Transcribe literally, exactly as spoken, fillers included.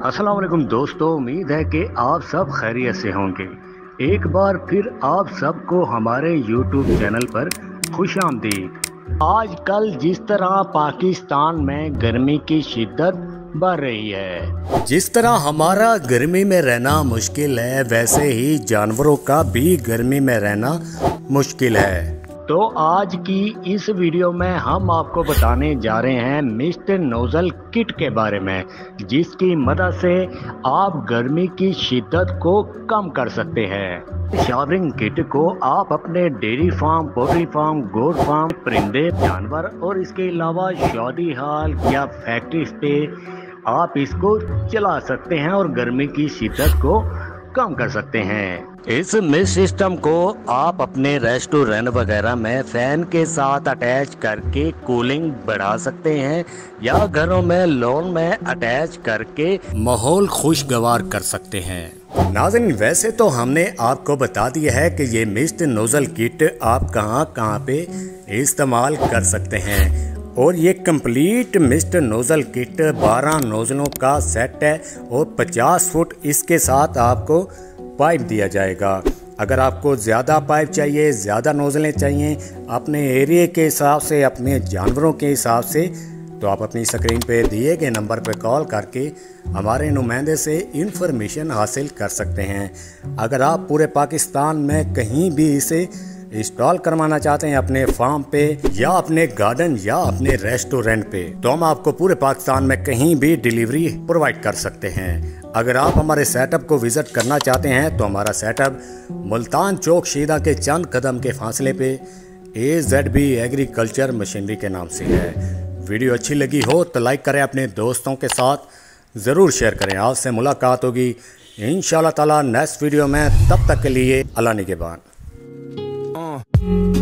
अस्सलाम वालेकुम दोस्तों, उम्मीद है कि आप सब खैरियत से होंगे। एक बार फिर आप सबको हमारे यूट्यूब चैनल पर खुश आमदीद। आजकल जिस तरह पाकिस्तान में गर्मी की शिद्दत बढ़ रही है, जिस तरह हमारा गर्मी में रहना मुश्किल है, वैसे ही जानवरों का भी गर्मी में रहना मुश्किल है। तो आज की इस वीडियो में हम आपको बताने जा रहे हैं मिस्टर नोजल किट के बारे में, जिसकी मदद से आप गर्मी की शिद्दत को कम कर सकते हैं। शावरिंग किट को आप अपने dairy farm, poultry farm, goat farm, परिंदे, जानवर और इसके अलावा शादी हाल या फैक्ट्रीज पे आप इसको चला सकते हैं और गर्मी की शिद्दत को कम कर सकते हैं। इस मिस्ट सिस्टम को आप अपने रेस्टोरेंट वगैरह में फैन के साथ अटैच करके कूलिंग बढ़ा सकते हैं या घरों में लॉन में अटैच करके माहौल खुशगवार कर सकते हैं। नाज़रीन, वैसे तो हमने आपको बता दिया है कि ये मिस्ट नोजल किट आप कहां कहां पे इस्तेमाल कर सकते हैं, और ये कंप्लीट मिस्ट नोजल किट बारह नोजलों का सेट है और पचास फुट इसके साथ आपको पाइप दिया जाएगा। अगर आपको ज़्यादा पाइप चाहिए, ज़्यादा नोजलें चाहिए अपने एरिया के हिसाब से, अपने जानवरों के हिसाब से, तो आप अपनी स्क्रीन पे दिए गए नंबर पे कॉल करके हमारे नुमाइंदे से इंफॉर्मेशन हासिल कर सकते हैं। अगर आप पूरे पाकिस्तान में कहीं भी इसे इंस्टॉल करवाना चाहते हैं अपने फार्म पे या अपने गार्डन या अपने रेस्टोरेंट पे, तो हम आपको पूरे पाकिस्तान में कहीं भी डिलीवरी प्रोवाइड कर सकते हैं। अगर आप हमारे सेटअप को विजिट करना चाहते हैं तो हमारा सेटअप मुल्तान चौक शीदा के चंद कदम के फासले पे A Z B agriculture machinery के नाम से है। वीडियो अच्छी लगी हो तो लाइक करें, अपने दोस्तों के साथ ज़रूर शेयर करें। आज से मुलाकात होगी इंशाअल्लाह ताला नेक्स्ट वीडियो में। तब तक के लिए अल्लाह निगहबान।